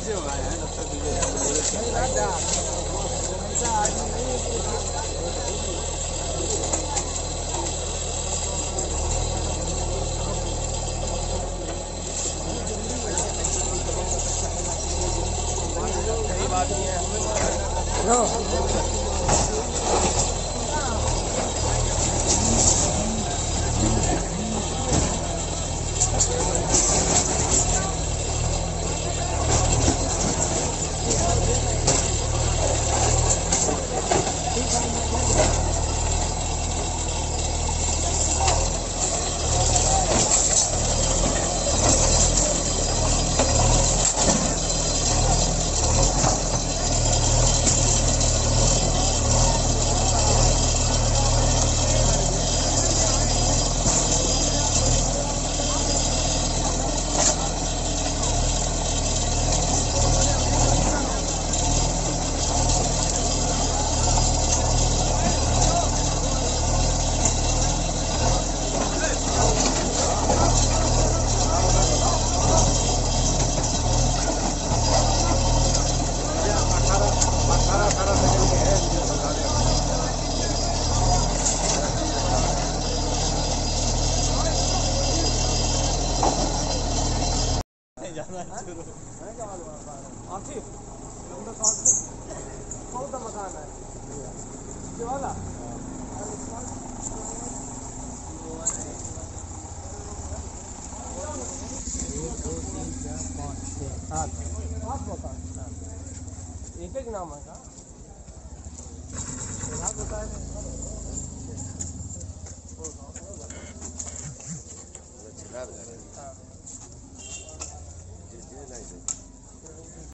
से होगा यार जब तक तुझे सही बात नहीं है। आसिफ कौन सा मकान है ये वाला? सात मकान एक एक नाम है का?